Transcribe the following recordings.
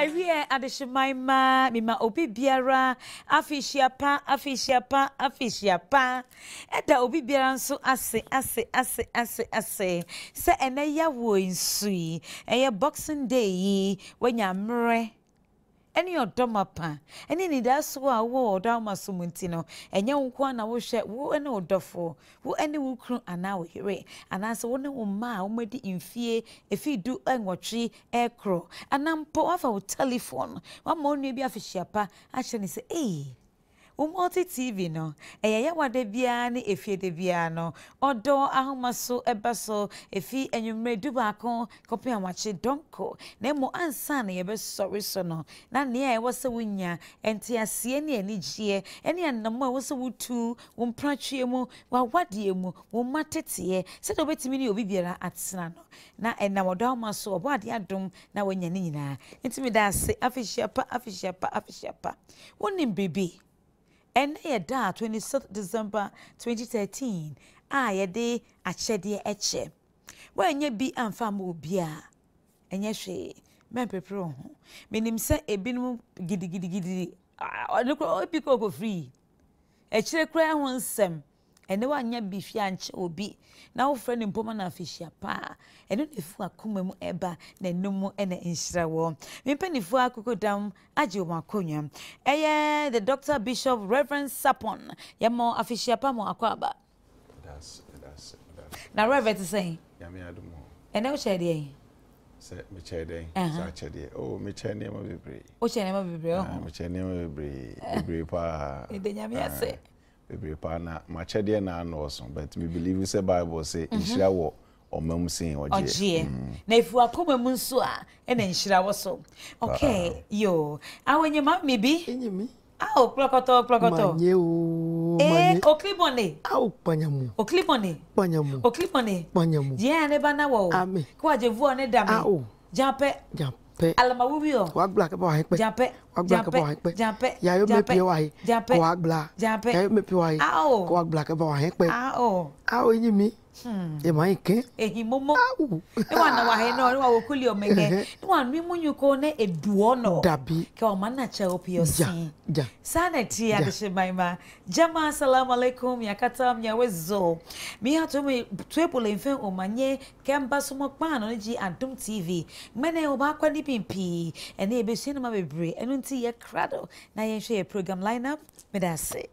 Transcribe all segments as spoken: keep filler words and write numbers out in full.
Ewie adeshemaima mima obi biara afishiapa afishiapa afishiapa eda obi biara nso ase ase ase ase ase se ene yawo nsui eye Boxing Day yi wanya mre eni odomapa eni ni daso a wo odama sumunti no enye nkwa na wo hwe wo ene odofo wo ene wo kru ana wo hire ana se wo ne wo ma wo madi infie efidu enwotwe ekro ana mpo afa wo telephone wa ma onu bi afihyiapa a hye ne se eh Umoti T V no eye ya wade bia ne efie de bia no odo ahomaso ebaso efi enwumre dubako kopi amache donko na mo ansa na ye be sorry so no na ne e wo se wunya enti ase ne anigye ene anamo e wo se wutu wo mpratwe mu wa wade mu wo matete se do betimi ne obi biara atena no na enam odo ahomaso obo ade adom na wanya ne nyina enti me da se afihyiapa afihyiapa afihyiapa wonim bebe and ye da twenty-sixth December twenty thirteen ah ye de achede eche when ye bi amfa ma obia enye hwe men pepero ho menim se ebinum gidi gidi gidi onu ko obi ko go free echire kra ho nsem ene wanya bi fia nche obi na wo frɛ ne mpoma na afihia pa ene nefu akoma mu eba na enum ene nhira wo mempanifu akokodam age wo akonya eye the Doctor Bishop Reverend Sapon yemo afihia pa mo akwaba that's that's na Reverend say ya me adumo ene wo chere dey se me chere dey sa chere dey oh me chere ne ma bebre o chere ne ma bebre oh me chere ne ma bebre bebre pa e de nyame ase bebre pa na ma chede na no so but me believe say Bible say nhira wo omam sin oje na ifu akoma mu nso a e na nhira wo so okay yo awenye ma me bi enyemi ah oklokoto oklokoto manye o manye eh oklibone ah panyamu oklibone panyamu oklibone panyamu je ne ba na wo ame ko ajevu ne dame ah o jape jape alama wubi o wa gba ke ba hin pe jape wa gba ke ba hin pe jape ya yo me pie wa hi jape wa gba jape ya yo me pie wa hi ah o ko wa gba ke ba hin pe ah o ah o enyemi hmm e mai ke ehi momo ah o e wa na wa he no wa wokuli o mege e wa nwi munyuko ne eduo no dabi ke o mana cha opiosin ja sanity adishemaima jama assalamu alaikum yakata mnya wezo mi hato me twepole mfe o manye kemba somo pa no ji Adom T V mene o ba kwani pimpi ene e besu na ma bebre enu nti ye krado na ye hwe program lineup me da se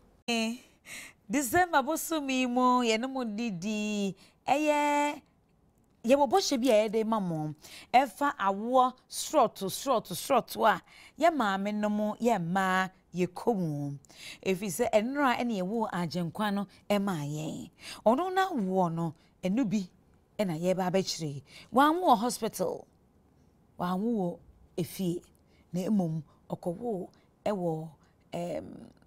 December bosumi mu ye no didi eye ye bobo hye bia ye de mamo efa awo strot strot strot wa ye maame no mo ye ma ye komu efi se enra ene ye wo agenkwa no e ma yen ono na wo no enu bi e na ye ba ba kire wan wo hospital wan wo efi na emom okowo e wo em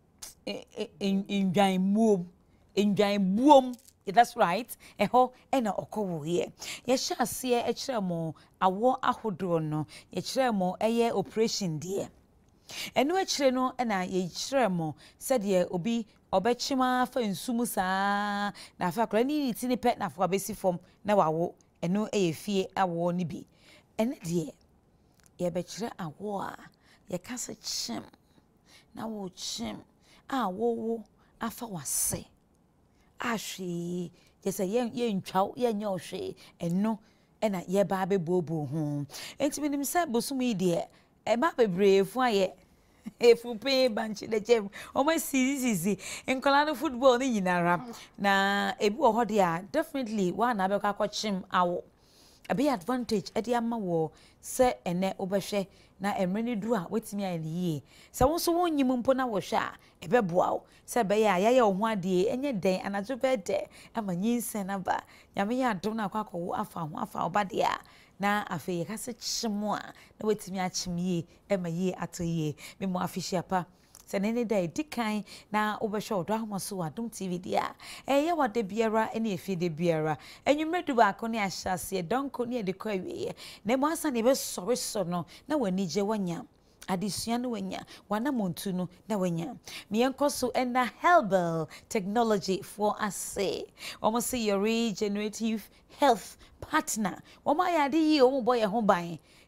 indwan muom indwan buom that's right eho ena okowo ye ye hyase e kire mo awo ahodo no ye kire mo eye operation die enu e kire no ena ye kire mo sede obi obechima fa nsumu saa na afa kra ni ti ni pe na afa besi fom na wawo enu eye fie awo ni bi ene die ye be kire awo a ye kase chim na wo chim a wo wo afa wase ahwe yesa ye ye ntwa ye nya ohwe eno ena ye ba be bobo ho enti minim se bosum yi de e ba bebre fu aye efu pe banchi de jem o ma sisi enkola no football ni nyinara na ebi wo ho de a definitely wa na be ka kwachim awo a be advantage e de ama wo se ene obehwe na emreni du a wetimi ayi yie se won so won nyim mpo na wo hwe a ebeboa wo se be ya ya ho ade enye den anajo be de amanyinsen na ba nyame ya adom na akwakowo afa ho afa obade a na afa ye kase chimo a na wetimi achim yie emaye atoye me mo afihia pa se nene dai dikan na obehwe odo ahomaso Adom T V dia eye wade biara ene efi de biara enwumredu ba ko ne ahyase donko ne de kwa wie na mo asa ne be sori so no na wani je wanya adesua no wanya wana montu no na wanya me enkoso ena herbal technology for us say omo say your regenerative health partner omo ya de yi omo boy ho ban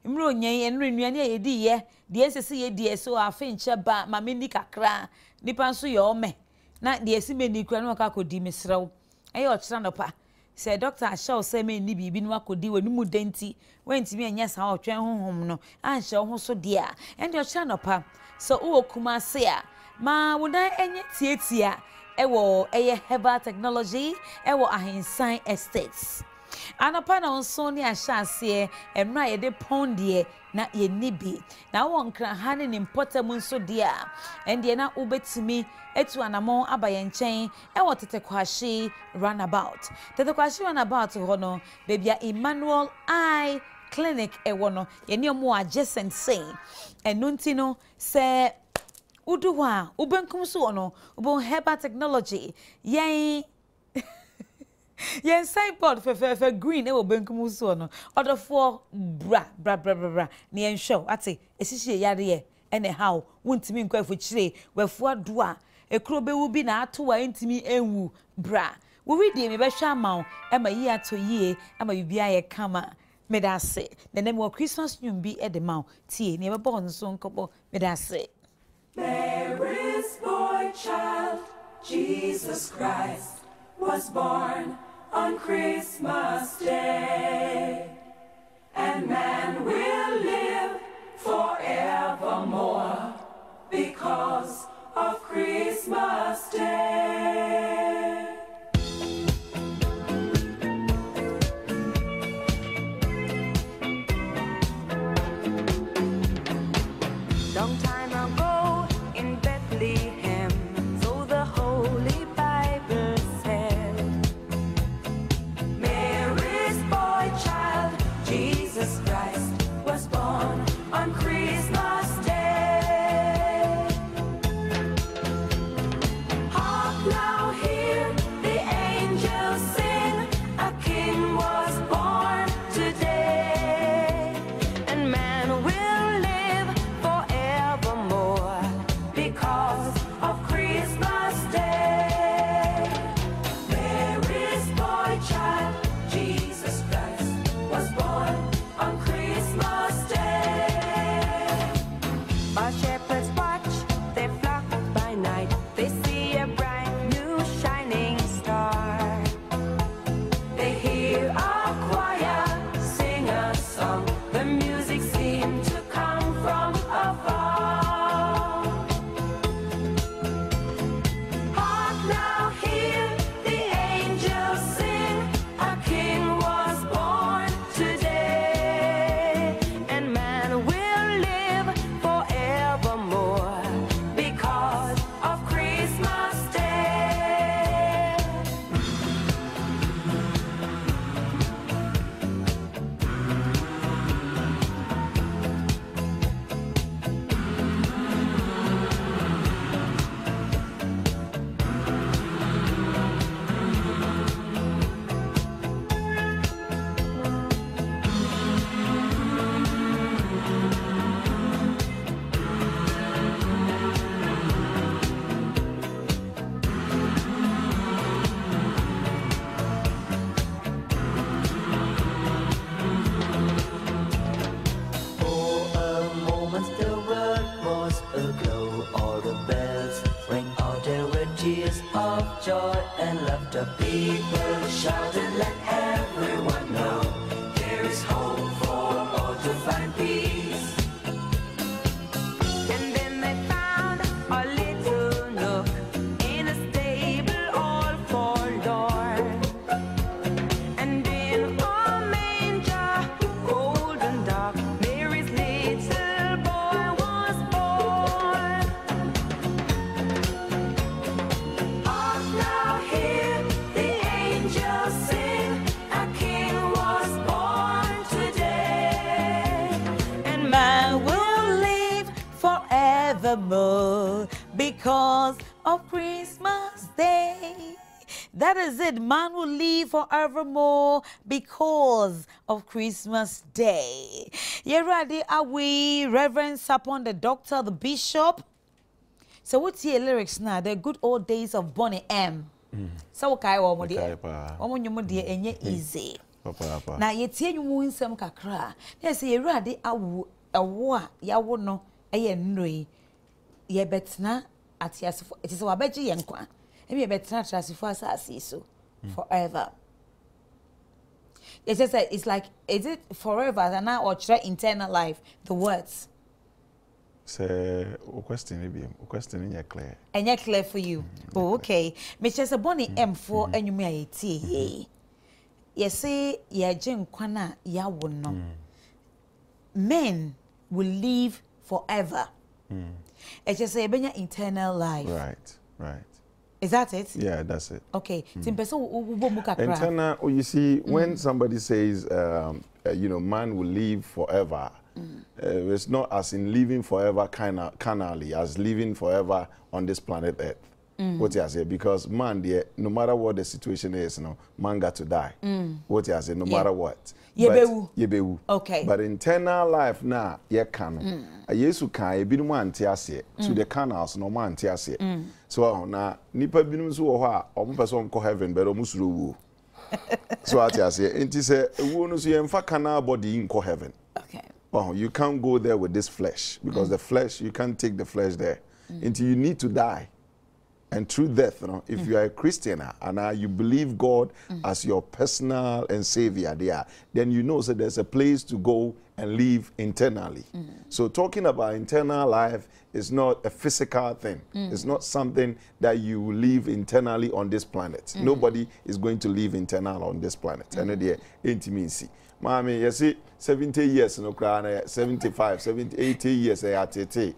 imro nyen enre nuane ye di ye de esese ye die so afa nche ba ma me ni kakra nipa nso ye ome na de esi me ni kura no ka kodi mesrew eye o kira no pa say doctor ashaw say me ni bibi no akodi wani mu denti wentimi anya sa otwen honhom no anhye ho so de a ende o kira no pa so wo kuma se a ma wona enye tietia ewo eye herbal technology ewo ahensan estates anapa na onso ni ahyase emra ye de pondie na ye nibi na won kran ha ne importa mu nso de a ende na ubetimi etu anamon abaye nchen ewo tete kwahye runabout tete kwahye runabout ho no bebia Emmanuel Eye Clinic ewo no ye ne omo adjacent say enunti no se uduwa ubenkum so no ubon herbal technology yen yen signboard for for for green e wo benkum so no order for bra bra bra bra bra ne yen show ati esihie yare ye ene how wontimi nkwafu kire wafu ado a ekro bewu bi na ato wa ntimi enwu bra wo wi die me be hwa amaw e ma yi ato yie ama bibia ye kama medase ne ne mo Christmas nyum bi e de maw tie ne be bo nso nkobo medase. There is boy child, Jesus Christ was born on Christmas Day, and man will live forevermore because of Christmas Day. Long time ago in Bethlehem, so the Holy Bible said, Mary's boy child, Jesus Christ, was born on Christmas Day. Hark now, hear the angels sing, a king was born today, and man will live forevermore because of Christmas Day. Mary's boy child, Jesus Christ, was born on Christmas Day. While shepherds watch their flock by night, they see a bright new shining star. They hear a choir sing a song, the music seemed to come from afar. Hark now, hear the angels sing, a king was born today, and man will live forevermore because of Christmas Day. For a moment the world was aglow. All the bells rang out, there were tears of joy and laughter. People shouted, let everyone know there is hope for all to find peace. And then they found a little nook in a stable all forlorn, and in a manger, cold and dark, Mary's little boy was born. Hark now, hear the angels sing, a king was born today, And man will live forevermore because of Christmas Day. That is it. Man will live forevermore because of Christmas Day. You ready? Are we reverence upon the doctor, the bishop? So what's your lyrics now? The good old days of Bonnie M. So okay, one more Okay, dear. pa. One more dear, and yet easy. Papa papa. Na ye tie nwumu nsem kakra. Na se ye ruade awo ewo a yawo no eye nnoi. Ye betna atiasefo. It is wabeji ye nkwa. Emi ye betna atiasefo asase so forever. It just it's like is it forever and now or try eternal life the words. Say o question maybe o question in clear. And yet clear for you. Oh, okay. Mister Saboni M four and you may tea. Yes, say ye jim kwana ya wono. Men will live forever. It just say benya eternal life. Right, right. Is that it? Yeah, that's it. Okay. Mm. Internal, oh, you see, mm. when somebody says, um, uh, you know, man will live forever, mm. uh, it's not as in living forever carnally, as living forever on this planet Earth. Mm. What you say? Because man, there, no matter what the situation is, you know, man got to die. Mm. What you say? No yeah. matter what. Yebewu. Yebewu. Okay. But internal life now, ye can. A yesu can ye binu man tiase to the canals no man tiase. So na nipa binu so ho a omo person ko heaven but omo suro wu. So atiase enti se wu no so ye mfa canal body in ko heaven. Okay. Oh, you can't go there with this flesh because mm. the flesh you can't take the flesh there. Mm. Until you need to die. And through death, you know, if mm. you are a Christian and uh, you believe God mm. as your personal and savior there, then you know that there's a place to go and live internally. Mm. So talking about internal life is not a physical thing. Mm. It's not something that you live internally on this planet. Mm. Nobody is going to live internal on this planet. Mm. And the intimacy. Mommy, you see, seventy years, no crown, seventy-five, seventy, eighty years, I at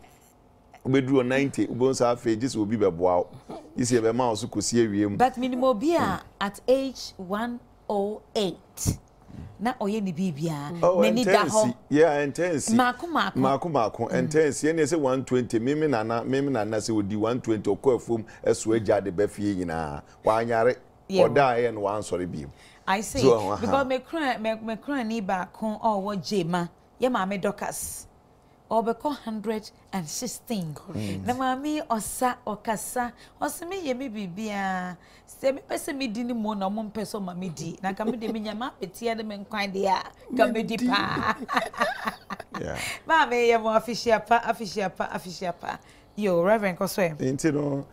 we drew a ninety, Ubonsa Fages will be wow. You see, a mouse who could see a ream. But minimum beer at age one oh eight. Not Oyeni Bibia. Oh, intense. Yeah, intense. Akumaa. Akumaa. Intense. Yen say one twenty. Mimi nana, mimi nana say would di one twenty or quite from a sweja de befi na. One yare or die and one sorry beam. I see. So, because me cry, me me cry ni ba kon or what jema. Ye mame dokas. Or beko hundred and sixteen. Na mami osa okasa. Osimi ye mi bibia. Se mi pese mi di ni mo na mo peso mami di. Na kami de mi nyama petia de men kwan de a. Kami di pa. Yeah. Mami ye mo official pa, official pa, official pa. Yo, Reverend Koswe. Inti no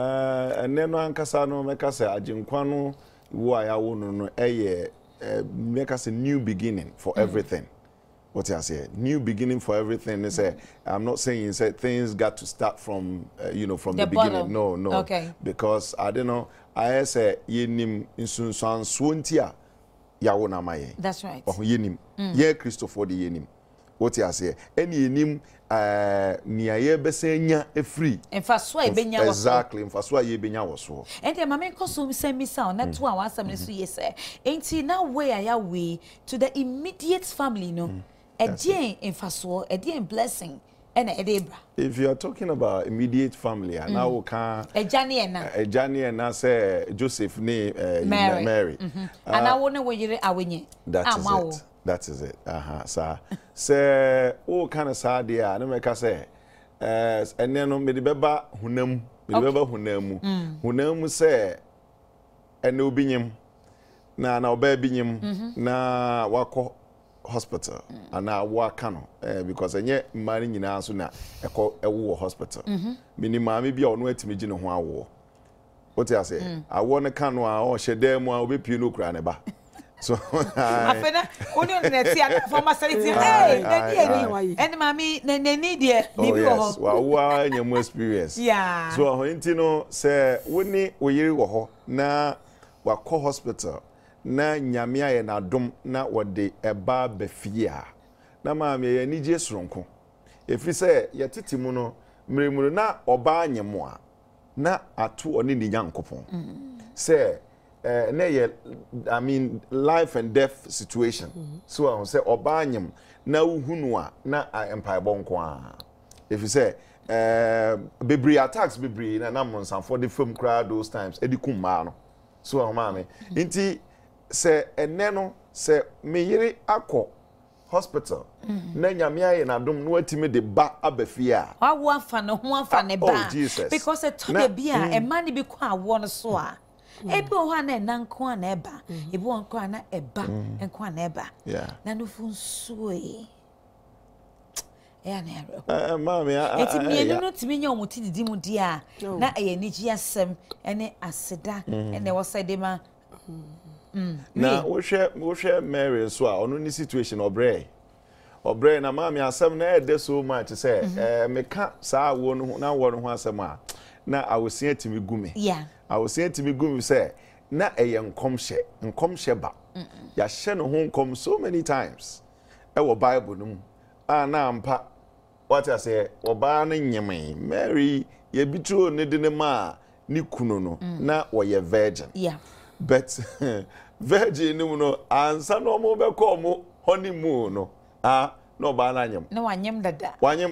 eh eneno ankasa no meka se aginkwa no wo aya wo no no eye meka se new beginning for mm. everything. What I say, new beginning for everything. They say, I'm not saying say things got to start from, uh, you know, from the, the beginning. No, no. Okay. Because I don't know. I say yenim insunsan swontia yawona maye. That's right. Oh yenim. Ye Christopher the yenim. What I say, any yenim uh niaye besenya e free. In fact, so e benya was exactly. In fact, so ye benya was. And the mama koso send me sound. Not two hours. I'm so yes. Ain't now where I way to the immediate family, no. Mm. A day in Faso, a day in blessing, and a debra. If you are talking about immediate family, and now can a Johnny and a Johnny and I say Joseph name Mary, Mary, and I wonder where you're away. That is it. That is it. Uh huh. So, say, oh, kind of sad, dear. I make us say, and then on me the beba hunam, me the beba hunamu, hunamu say, and no binyam, na na obebi nyam, na wako. Hospital mm. and I work cano uh, because I yet marrying in answer now a call a war hospital. Meaning, mammy be on way to me, you know, war. What I say? Mm. I want a cano or she dare more be pino craneba. So I feel for my sanity. Hey, and mammy, then they need it. Oh, yes. Well, why your more experience? Yeah. So, Intino say, wouldn't we you na wako hospital? Na nyamia ye na dom na wode eba befia na maame ye ni je soronko efi se ye tete mu no mremuru na oba anyemo a na atu oni ni nyankopon mm. se eh na ye I mean life and death situation mm. so I say oba anyem na uhunu a na empire bonko a efi se eh bebre attacks bebre na na monsan for the film crowd those times edikum ma no so maame nti se eneno se meyire akọ hospital na nyamia ye na dom no atime de ba abafia wa wo afa no ho afa ne ba because e to de bia e ma ne bi kwa awo no so a ebi o ha na nanko na eba ebi won ko na eba enko na eba yeah na no fu nsuo e ya na ere eh mama ya eti mienu no timi nya omuti didi mu di a na eye niji asem ene aseda ene wosede ma na wo hwe wo hwe Mary so a ono ni situation obre obre na mama asem na e de so much say eh meka saa wo no na wo no ho asem a na awosia timi gume yeah awosia timi gume say na eye nkomhye nkomhye ba ya hye no ho nkom so many times e wo Bible no mu a na ampa what I say oba na nyeme Mary ye bitro ne de ne ma ni kunu no na wo ye virgin yeah but virgin no no ansa no mo be ko mo honeymoon no ah no ba na nyem na wanyem dada wanyem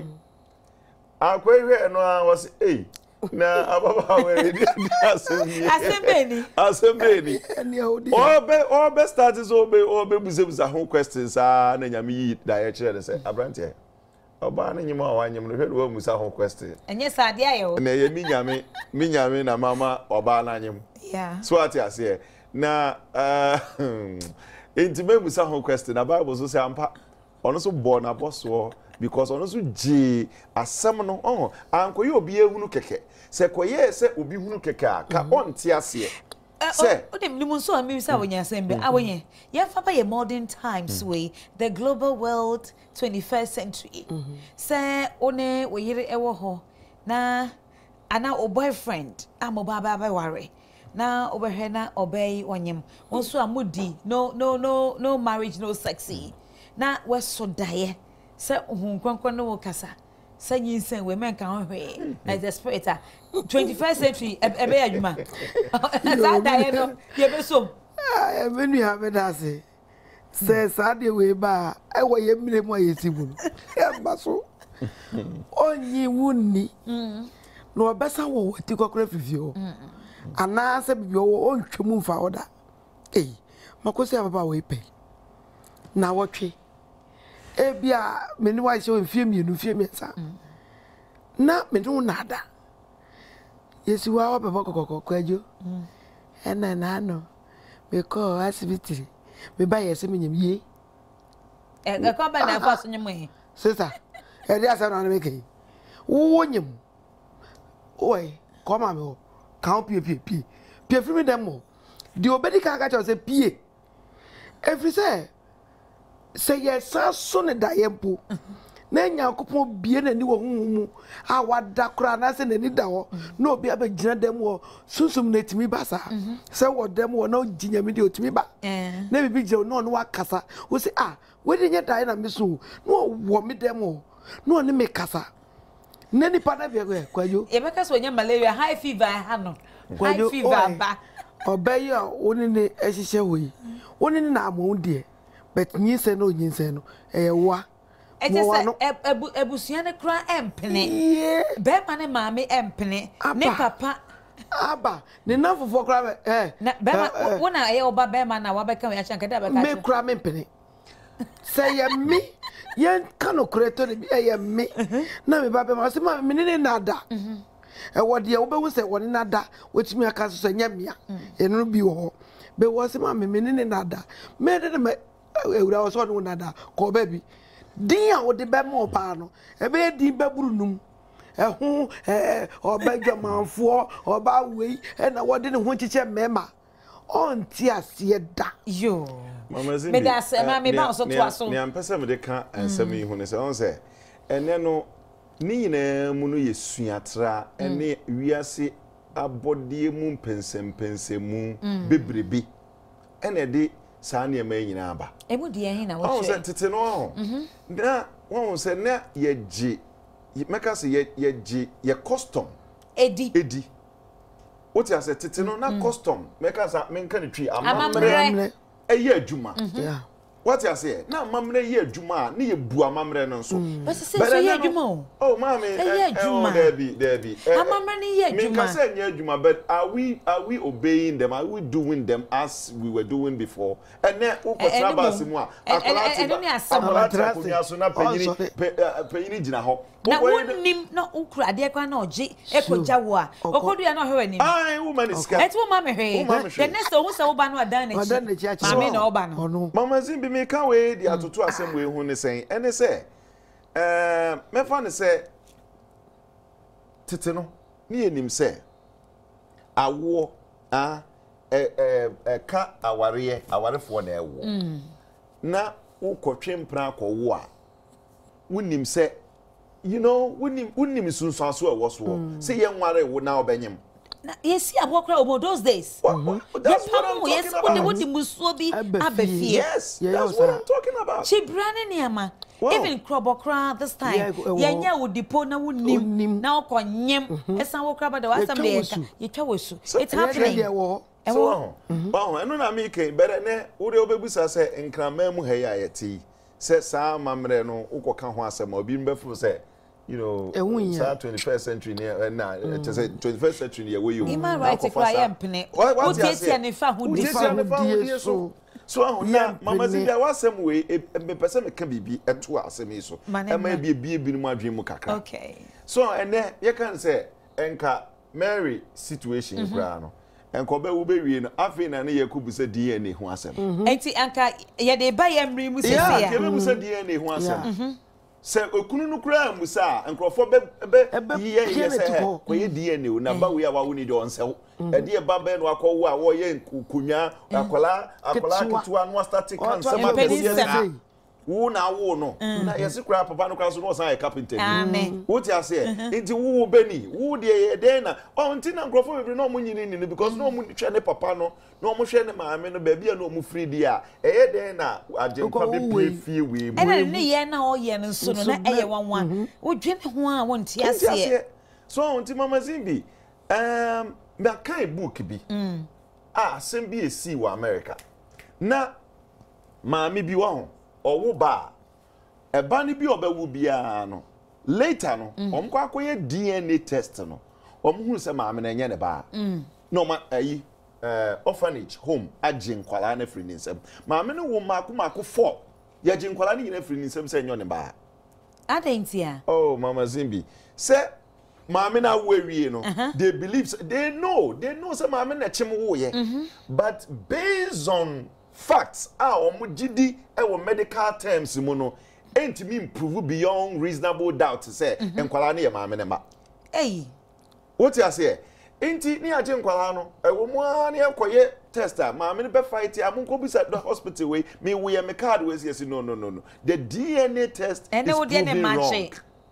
akwehwe no a was eh na ababa we di asemi asembeni asembeni Eni odi. obe obe start is obe obe buzebuza ho questions ah na nyame yi da ye kire say abrante oba na nyem a wanyem no hwe do musa ho question enye sade ayo na ye mi nyame mi nyame na mama oba na nyem yeah so ati ase na uh intime musa ho question na Bible so say ampa ono so born aboso because ono so ji asem no oh ankoye obi ehunu keke se koye se obi hunu keke aka onti ase se o dem limun so am bisa wonya asembe awonye ye fa ba ye modern times way the global world twenty-first century se one wo yire ewo ho na ana o boyfriend am ba ba ba ware na obehwe na obey wonyem wonso amudi no no no no marriage no sexy na weso daye se ohun kwankwan no kasa se nyinsen we men kan hwe na the spirit twenty-first century ebe adwuma sa daye no ye besom Ah, menu ha me da se. Se sa de we ba, e wo ye mire mo ye sibu. E ba so. Onyi wuni. Mm. No obesa wo wati kokora fifio. Ana se bibio wo ontwemu fa oda. Eh, makosi ababa we pe. Na wotwe. E bia meni wa se mfie mienu fie miensa. Na menu nada. Yesi wa obeba kokoko kwajo. Ena na no. Me ko asibiti. Me ba yesi me nyem ye. e ga ko ba na fa so nyem he Sister, e dia sa na me ke. Wo nyem. Oi, come am o. Kan pie pie pie. Pie fi me dem mo. Di obedi kan ka cho se pie. Every say say yes so ne da yempo. Na Nyankopon bie na ni wo humu a wada kura na se na ni da ho na obi abegina dem wo sunsum na timi ba sa se wo dem wo na oginyame de otimi ba na bibi je no no wakasa wo se ah we de nya da na mesu no wo me dem wo no ne me kasa na ni pa na bi kwajo e be ka so nya malaria high fever ha no high kwajo fever ba obeyi a oni ne ehihye hoyi oni ne na amon de but nyinse no nyinse no eh wa e je se ebusua ne kra empene be ma ne maame empene ne papa aba ne na fofo kra eh na be ma wona e oba be ma na wa be kan ya chanka da be ka me kra me empene say ye me ye kano kreto ne ye me na me ba be ma se ma me ne nada e wode ye wo be wo se woni nada wetimi aka so nyamia enu bi wo be wo se ma me me ne nada me de me ewura wo so no nada ko ba bi din a wo de be mo pa no e be din be buru num ehu eh oba dwamanfo oba wei e na wo de ne ho chiche mema onti ase da yo mama Zimbi me da se ma me ba so to aso ne ampesa me de ka ansam yi hu ne se on se ene no ni nyina mu no yesuatra ene wiase abodie mu mpensempensemu bebrebe ene de saa ne ma nyina aba emu de hin na wo oh hwe se tete no ho na won se na ye gi meka se ye ye gi ye custom edi edi what you say tete no na custom meka sa menka ne twi amamre eye adwuma yeah what you say na mamre ye adwuma na ye bua mamre no so but say so ye adwuma oh mama ye adwuma there be there be mamre ni ye adwuma me can say ye adwuma but are we are we obeying them, are we doing them as we were doing before and then wo kotra basimu a akola akola kunya so na panyini panyini gina ho na wonim na ukura de kwa na oje ekoja wo a okodu ya na hwe ni ai woman is scared etu mama hwe the next one say wo ba no adan na chi mama na oba no mama Zimbi me ka we di atoto asem we hu ne sen ene se eh me fa ne se tete no ni enim se awo a eh eh ka aware awarefo na ewo na wo kotwe mpra akwo a wonim se you know wonim wonim sunsun aso ewo so se ye nware wo na obenyem yes abokra omo those days that's what I'm talking about. What the musuo bi abefie yes that's what I'm talking about. She brane niama even krobokra this time yenya wo dipo na wonim na okonyem esan wo kraba da wasam de ye twa wosu it's happening so oh eno na me ken bere ne wo de obebusa se nkrama mu ha ya yeti se sa mamre no ukoka ho asem obi mbefuru se you know sa twenty-first century near na it is twenty-first century near where you human rights cry empne what you say ne fa hu di so so na mama Zimbi wasem we me pese me ka bibi eto asem so e ma bi bi bi mu adwen mu kakra okay so ene ye kan say enka Mary situation kra no enko be wo be wie no afi na ne yakubu se D N A ho asem enti anka ye de ba ye mri mu sese ya ya ke be mu se D N A ho asem se okunu no kura musa nkrofo be be ye ye se ko ye D N A na ba we a wa woni de onsew e de ba be no akọwo a wo ye kunwa akola akola kitwa no static cancer ma be wo na wo no na yesi kura papa no kura so no san e carpenter ni wo ti ase enti wo be ni wo de ye de na o nti na nkrofo be no mo nyini ni because no mo hwe ne papa no no mo hwe ne maame no ba bia no mo free dia e ye de na ajenkwa be prefie we mu ena ne ye na o ye no so no na eye wanwan wo dwe ne ho a wo nti ase so nti mama Zimbi um me kai book bi ah sem bi esi wa America na maame bi wa ho owo ba e ba ni bi obawu bia no later no omkwa akoye D N A test no omhuru se maame na enye ne ba no ma ayi eh orphanage home agin kwala na free nsem maame no wo ma akoma ko four ya gin kwala ni nyina free nsem se enyo ne ba adentia oh mama Zimbi se maame na wo awie no they believe they know they know se maame na chim wo ye but based on facts ah omugidi e wo medical terms mu no entimi improve beyond reasonable doubt say enkwala na ye maame ne ma eh what you say enti ni age enkwala no e wo mu an enkoye test ah maame ne be fight amunko bi say the hospital way me we me card we say no no no no the D N A test and is proving wrong.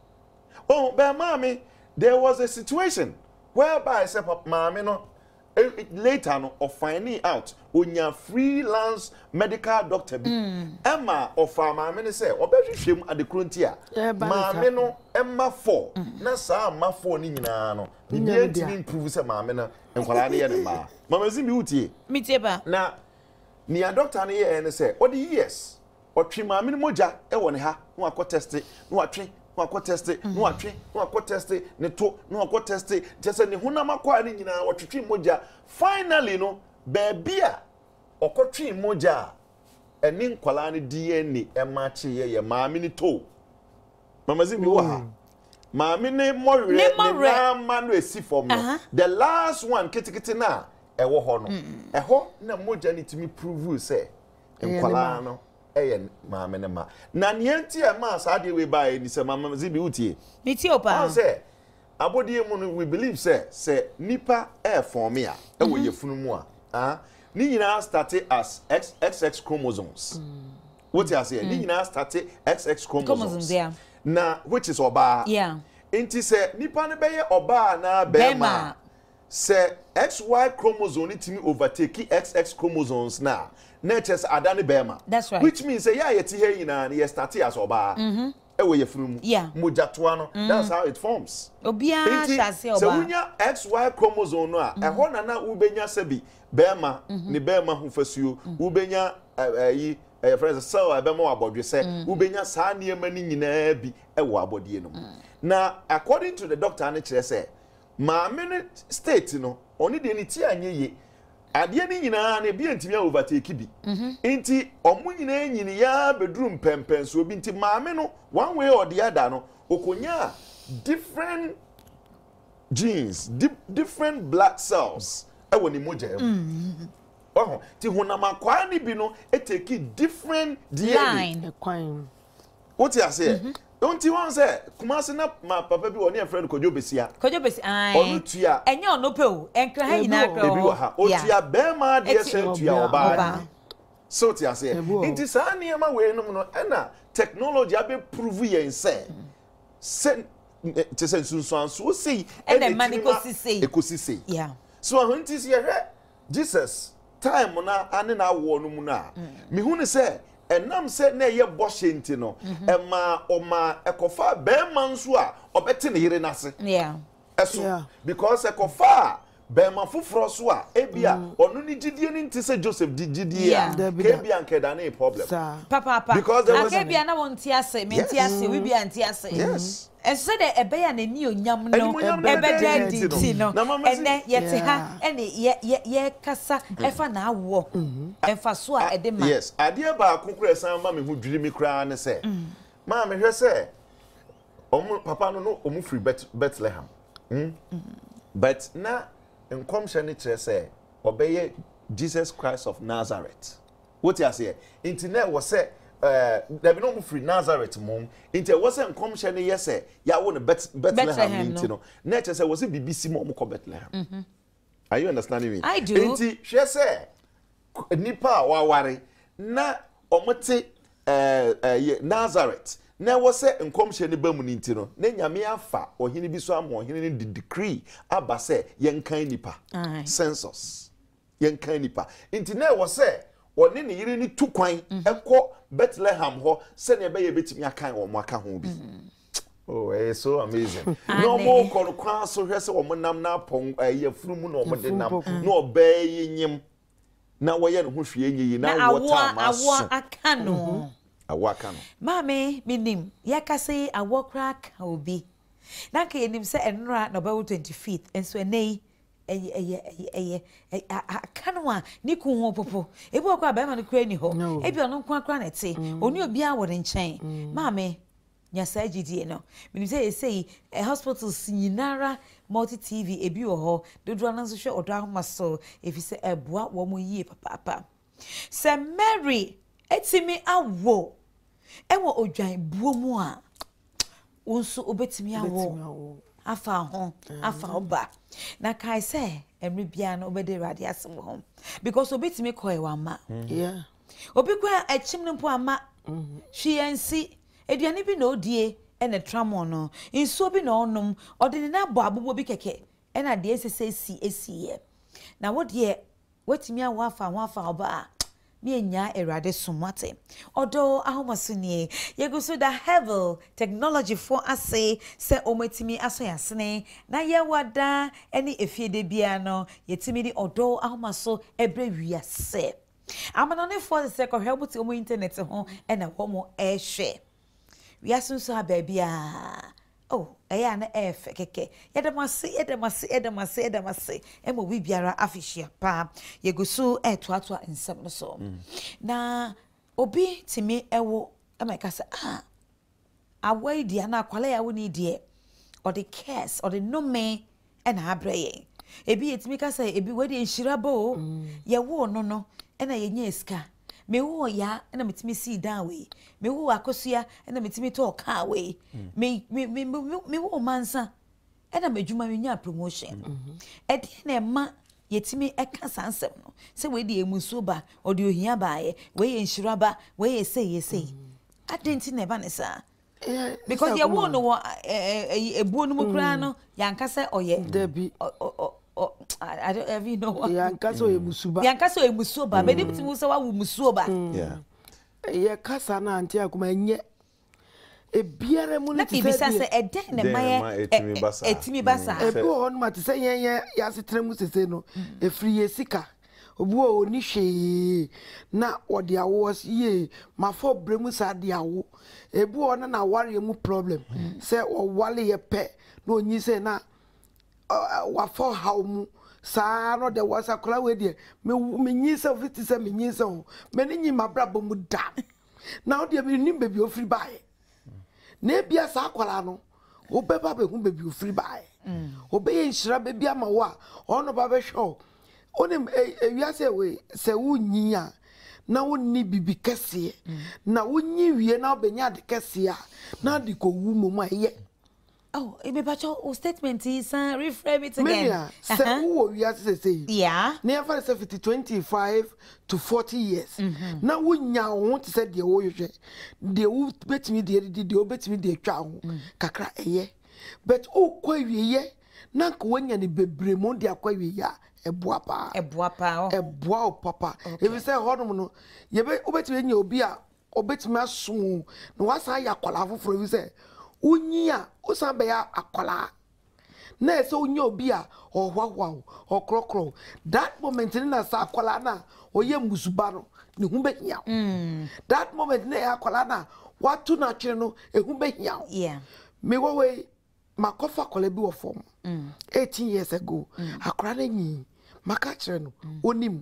Oh but maame there was a situation whereby say maame no later no of finding out onya freelance medical doctor bi emma of maame ne say obehwehwem adekrontia maame no emma four na sa ma four ni nyina no bibia ntimi improve say maame na enkwala ne ye ne ma mama Zimbi utie mitie ba na ni a doctor ne ye ne say o the years otwe maame ne moja e wo ne ha no akọ test no atwe no akọ test no atwe no akọ test ne to no akọ test just ne hunam akọ ani nyina otwetwe moja finally no baby a okotwe moja eni nkwala ne D N A e ma che ye maame ne to mama Zimbi wo ha maame ne morre ne na ma no esi form no the last one kitikiti na e wo ho no e ho na moja ne timi prove say nkwala no eye maame ne ma na nienti e ma sa de we ba ni se mama Zimbi utie mitie opa say abodie mu no we believe say say nipa e form a e wo yefunu mu a ah ni nyina start as X X X chromosomes what you say ni nyina start X X chromosomes yeah. na which is oba yeah enti say nipa ne be ye oba na bema say X Y chromosome timi overtake X X chromosomes na natures adane bema that's right which means say yeah yeti here yina na ye start as oba mhm e we yefunu mu yeah mojatoa no that's how it forms obia shase oba so unya X Y chromosome no a ehona na ubenya sabi bema ni bema hu fasuo ubenya ayi eh friends cell ebema abodwe se ubenya saa niema ni nyina bi e wo abodie no na according to the doctor ane kire se maame no state no oni de ni ti anyeye ade ni nyina na bi antimi overtake bi enti omu nyina nyini ya bedroom pempen so obi nti maame no one way or the other no okonya different genes di different blood cells e woni moja em oh ti honama kwa ni bi no e take different D N A line kwan what you say don't you want say Kumasi na ma papa bi woni e friend Kojo Besia Kojo Besi ai onu tua enye ono pe o enkra ha nyina kra ebi wa ha o tua be ma de se tua oba so what you say inti sa niema we no no na technology abe prove yen say se te se sunsun so sei e na man ekosisi ekosisi yeah so ahunti se ye Jesus time na ane na wo no mu na me hu ne se enam se na ye boshe nti no e ma o ma ekofa be man so a obete ne yire nase yeah eso because ekofa be ma foforo so a ebia onu ni gidie ni nti se Joseph gidie a ke bia nkeda na problem papa papa because there was a bia na won ti ase me ti ase we bia nti ase yes eso de ebe ya na ni onyam no ebe de di no ene yete ha ene ye ye kasa efa na awo efa so a ede ma yes ade ba akokura san ma me hu dwiri mi kra ne se ma me hwe se omu papa no no omu free Bethlehem but na nkom hye ne kire se obeye Jesus Christ of Nazareth what you say internet was say eh there be no free Nazareth mum inte was say nkom hye ne yese ya wo ne Bethlehem into no na kire se was B B C mo ko Bethlehem are you understanding me I do inte hye se nipa wa ware na omote eh eh Nazareth na wo se nkom hye ne bamu ni ntino na nyame afa ohini bi so ama ohini ni decree aba se yenkan nipa census yenkan nipa nti na wo se oni ne yire ni tukwan ekọ Bethlehem ho se ne be ye betimi akan wo mo aka ho bi oh it's so amazing no mo ko kwa so hwe se wo mo nam na pon ye furumu na wo de nam na oba yinyim na wo ye ne ho hwe enyi na water ma so awo aka no awaka no mame minim yakase awokra ka obi na ka yenim se enra no ba twenty-fifth enso enei eye eye eye aka no a ni ku ho popo ebi okwa ba ma no kra ni ho ebi ono kwa kra na te oni obi a wo ne nchen mame nyasa gidie no minim se say hospitals nyinara multi T V ebi wo ho dodo na so hwe odo ahoma so efi se eboa wo mo yie papa papa se Mary etimi awo ewo odwan buo mu a wonso obetimi awo afa ho afa oba na kai se emre bia na obede rade asem ho because obetimi koi wa ma yeah obi kwa echim no po ama hwiensi eduane bi na odie ene tramo no nso bi na onom odene na bo abubo bi keke ena de esese si esiye na wodie wetimi awo afa ho afa oba mi enya erade somate odo ahomasunie yeguso da hevel technology for ase se ometimi aso yasene na yewada eni efiede bia no yetimi di odo ahomaso ebre wiase amanone for se ko help ti omo internet ho ena wo mo e hwe wiase nso ha bia oh eya na efe keke yedamase yedamase yedamase yedamase emo wi biara afishia pa yegusu etoato nsem no so na obi timi ewo emeka se ah awai dia na akwala ya woni die or the cares or the nome ena abreye ebi yetimi ka se ebi wadi enhirabo ye wo no no ena yenye eska me wo ya ena metimi si down we me wo akosua ena metimi to ka we me me me me wo mansa ena medwuma me nya promotion e de na ma yetimi eka sansem no se we de emuso ba ode ohia ba ye we ye nhira ba we ye say ye say adenti na ba ne sa because ye wo no ebuo no mu kra no yankasa oye debi I don't ever know what. Yankaso e musuba. Yankaso e musuba. Be dem timu se wa wu musuba. yeah Ye kasa na anti akuma enye. E biare mu na ni ti bisa se e den ne maye etimi basa etimi basa. E bi ho no mate se yen yen ya setremu sese no e free ye sika. obi wo ni hwe na odi awo ye ma fo bremu sa de awo ebi ona na ware mu problem say o wale ye pe na onyi say na wa fo haw mu sa no de wasa kula we de me me nyi say fifty say me nyi say me ni nyi mabrabo mu da na o de bi ni baby ofri bae na bia sa akwala no obeba be hu baby ofri bae obeye nhira baby ama wo a ono ba be hwo onim ewiase we se wunyi a na wonni bibi kese na wunyi wie na obenya de kese a na de ko wu mu ma ye. Oh, e be bacho o statement is uh, reframe it again. Media se wo wiase say. Yeah. Na ever say fifty twenty-five to forty years. Na wunya wo te say de wo hwe. De wo betimi de de de obetimi de twa ho kakra eye. But o kwa wie ye na ko wonya ne bebre mo de akwa wie ya eboa pa. Eboa pa. Eboa o papa. If you say hodom no, ye be obetimi nya obi a obetimi aso no wasa ya kwala foforo bi say unyia usambe ya akwala na ese unya obi a ohwahwa okrokro that moment na sa akwala na oye musuba no ne hu behia mm that moment na ya akwala na watu na twere no ehu behia yeah me wo we makofa akwala bi wo form mm eighteen years ago mm. akwala na nyi maka twere no mm. onim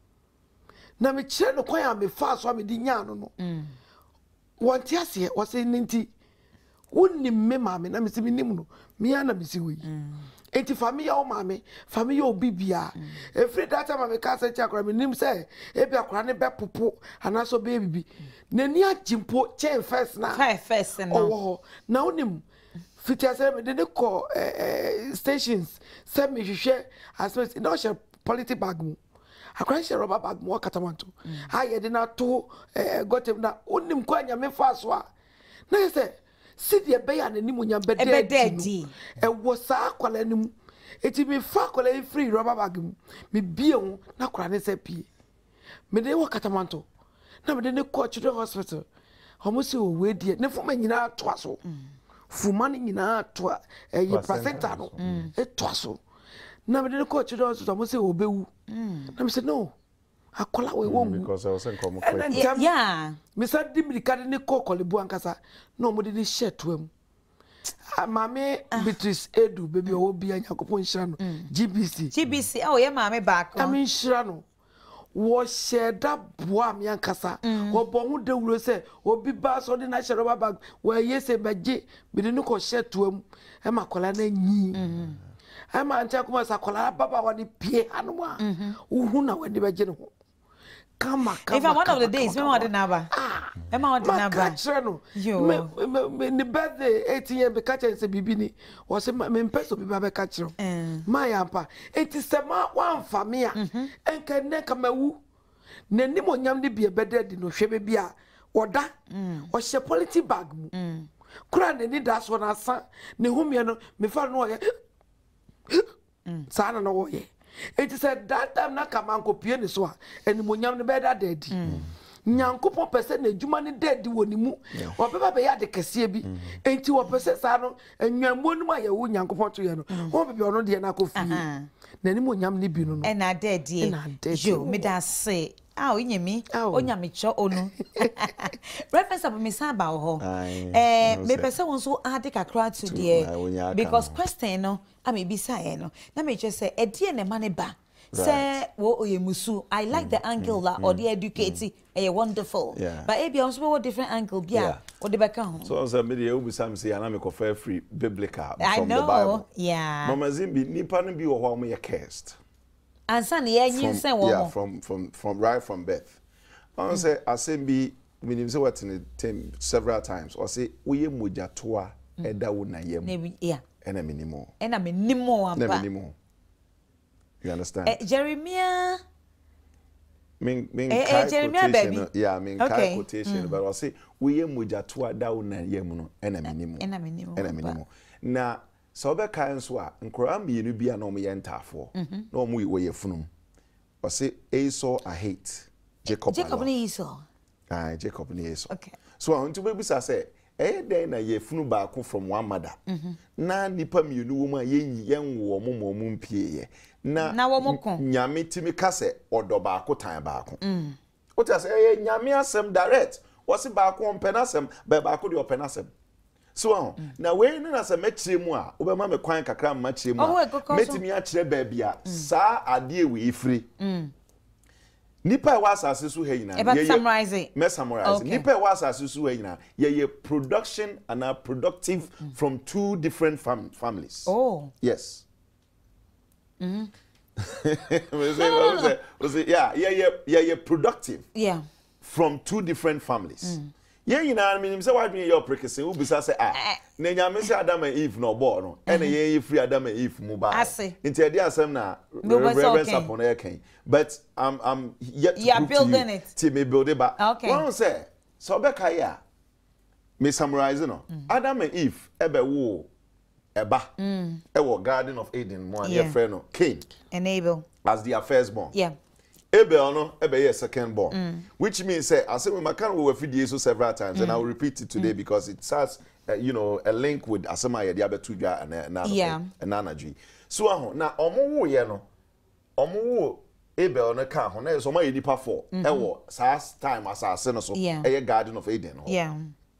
na me twere no kwan ya me fa so me di nya no no mm wonti ase wo se ninti wonni me mame na mesi minim no me ana mesi wi enti family o mame family o bibia every data mame ka se chakra me nim se e bia kra ne be popo anaso be bibi nani agimpo chen first na kai first no oh na onim fitia se me de ko stations se me hwehwe aspect no she polity bag mu akran she rubber bag mu katamanto aye de na to gotem na onim kwa nya me fa so a na se Sidi ebeya na ni munya bede ebededi e wo sa akwala ni mu eti me fa akwala free rubber bag mu me bie ho na kwala ne se pie me de wo katamanto na me de ne ko children hospital homo se o we die ne fuma nyina to aso fuma ni nyina to e ye placenta no e to aso na me de ne ko children hospital homo se o bewu na me se no akola we wo because I was saying come yeah, yeah. Mister Dimrikade ne kokole bu ankasa no mo de ne shirt wam mame Beatrice Edu baby o bia yakopon hira no G B C G B C oh yeah mame back I mean hira no wo sheda boa me ankasa wo bo hu de wuro se obi ba so de na hira ba bag wo yese beje bi de ne ko shirt wam e makola na nyi e ma anta kuma sakola baba wani pie anwa uhu na wani beje ne ho. Kama, kama, if I one kama, of the days, me want the number. Ah, me want the number. Yo, me me birthday eighteen years be catch and say bibini. Was me me person be be catch you. My ampa. It is a ma one family. And can ne kama wu. Ne ni mo nyam de be be dead no hwe be a oda. O she polity bag mu. Kura ne ni das one asa. Ne humie no me fa no ye. Sana no ye. It said that time na kamanko pie ni so a enimonyam ne beda dead nyankopon pese na adwuma ne dead woni mu obeba be ya de kese bi enti wo pese sa no enwammo no ma ye wo nyankopon to ye no wo bebe ono de na kofi na enimonyam ne bi no no e na dead ye yo me da say ah onyemi onyami cho onu reference up me sa ba ho eh me pese won so ade kakra to there because question no I may be say no na me just say e die ne mane ba say wo oyemusu I like the angle la or the educate e wonderful but e be also what different angle bia or the back home so so me dey obi sam say ana me ko free biblical from the Bible yeah Mama Zimbi nipa no bi wo ho mo ye cursed and san ye yin say wo yeah from from from right from birth I say Asembi meaning say what in the several times or say we moja toa eda wo na yem yeah ena minimo ena minimo ampa ena minimo you understand eh, Jeremiah min min eh, kai eh, Jeremiah baby no, yeah min okay. kai quotation mm. but I say we moja toa da wo na yem no ena minimo ena minimo ena minimo na so be kan so a nkora mienu bia na o me yentafo na o mu we yefunum o say Esau I hate Jacob Jacob ni Esau ah Jacob ni Esau okay so I want to be say eh den na ye funu baako from one mother na nipa mienu wo ma ye yen wo mo mo mu mpie ye na na wo mo kon nyame timi ka se odo baako tan baako mm o ta se eh nyame asem direct wo se baako on penasem ba baako de openasem so uh, mm. na we ni na se mekire mu a wo be ma me kwan kakra ma kire mu a metimi a kire ba bia mm. sa ade we ifri mm nipa wa asase so ha nyina ye summarize me summarize okay. Nipa wa asase so ha nyina ye ye production and are productive mm. from two different fam families. Oh yes. Mhm. we say no, no, no. we say yeah yeah yeah yeah yeah productive yeah from two different families. Mm. Ye nyina menim say wadwen ye oprekese wo bisa say ah na nyame say Adam and Eve no bo no e na ye free Adam and Eve mu ba nti e dey asem na reverence upon e kan but I'm I'm yet to yeah, building you, it to me build it back okay one say so be kai ya me summarize no mm. Adam and Eve e be wo eba mm. e wo Garden of Eden mo an yeah. Your friend no Cain and Abel as their firstborn yeah Abel no ebe ye second born mm. which means say I say we makan we feed so several times mm. and I will repeat it today mm. because it has uh, you know a link with asema ye dia betudwa and and yeah. and energy so aho na omo wo ye no omo wo Abel no ka ho na so ma ye nipa four e wo sas time asase no so e ye Garden of Eden ho yeah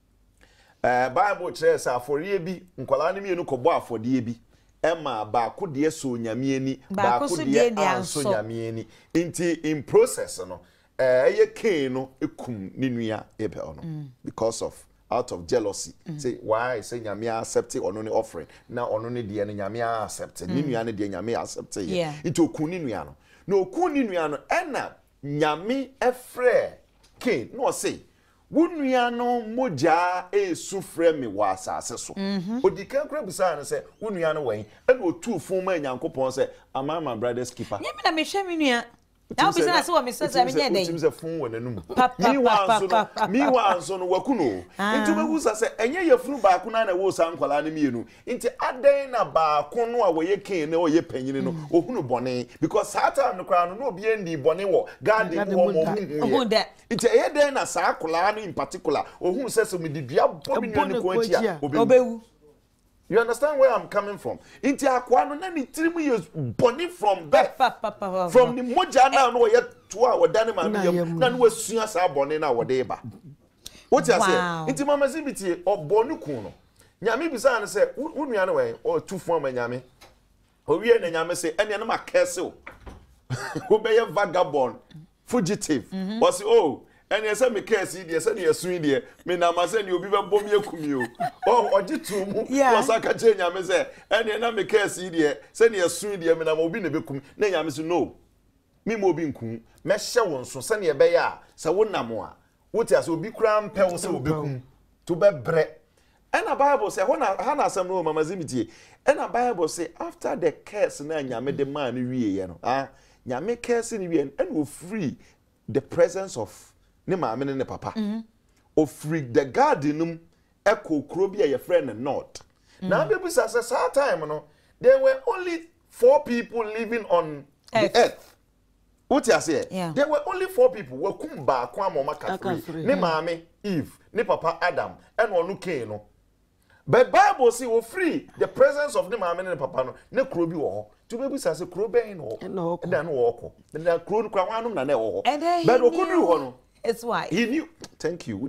uh Bible says afori bi nkwala ne mienu kobo afodi bi Emma baako de so nyame ani baako de anso nyame ani inti in process no eh ye Cain no ekum ni nua Abel no mm. because of out of jealousy mm. say why say nyame accept ono ne offering na ono ne de ne nyame accept ni nua ne de nyame accept ye inti okun ni nua no na okun ni nua no ena nyame efre Cain no say wunua no moja e sufre me wa asase so odika kra bisa na se wunua no wen e na otu fun ma nyankopon se am my brother's keeper nye me na me hwe me nua na bisa na se wo me se se me nye den timse fun won anum mi wa so no mi wa so no wakuno nti be wusa se enye yefunu ba ko na na wo sa nkwala ne mienu nti aden na ba ko no a wo ye Cain na wo ye panyini no ohunu bone because satan no kra no no obi endi bone wo garden wo mo hu nti eye den na sa akola no in particular ohunu se se me didua bobi nua ko antia obewu. You understand where I'm coming from? Inti akwa no na ni tirimu years born from birth. From the moja na no ye to a wadane ma na no wasua sa born na wode ba. What you say? Inti mama Zimbi obonu kun no. Nyame bisa na say wunua no we o tu fun ma nyame. O wie na nyame say ene na ma kese o. Wo be ye vagabond, fugitive. Was oh and yes, me case, dear, send you a swing dear. Me na ma send you be bomb your cumio. Oh, or did two was I can change your message. And then I me case, dear, send you a swing dear, me na mobile becum. Nay, I miss no. Me mobile cum, measure one so send you a bear, so one more. What else will be cram pels will become to be bread. And a Bible say, when I had some room, Mamma Zimbi. And a Bible say, after the curse, and I made the man re, ah, Yame curse in the and will free the presence of. Ne maame ne papa mm o free the garden echo krobia your friend and not mm. Now people say that time no there were only four people living on earth. The earth what you say yeah. There were only four people we kum ba kwa mama free ne maame Eve ne papa Adam and onu Cain no but Bible say we free the presence of ne maame ne papa no ne krobi wo ho to be say say krobe no no na no wo ko na kro kwa wanum na na wo ho but okudru ho no. It's why he knew. Thank you.